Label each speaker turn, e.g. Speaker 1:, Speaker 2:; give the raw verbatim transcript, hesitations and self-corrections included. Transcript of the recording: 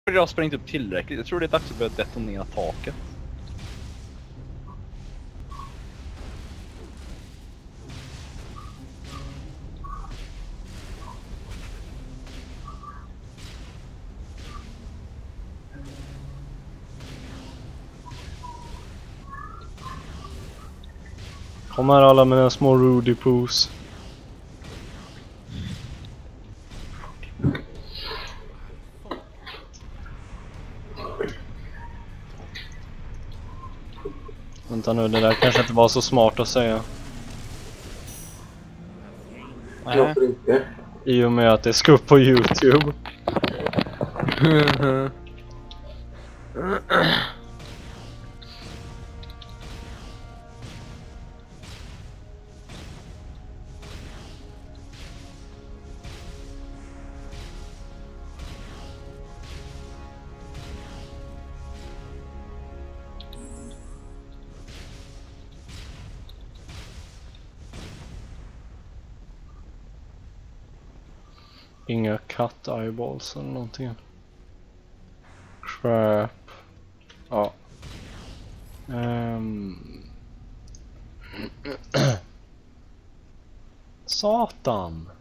Speaker 1: för jag har sprängt upp tillräckligt. Jag tror det är dags att börja detonera taket.
Speaker 2: Kom här alla mina små Rudy Poos. Vänta nu, det där kanske inte var så smart att säga.
Speaker 3: Varför inte?
Speaker 2: I och med att det ska upp på YouTube. Inga cut eyeballs eller någonting. Crap. Ja. Um. Satan.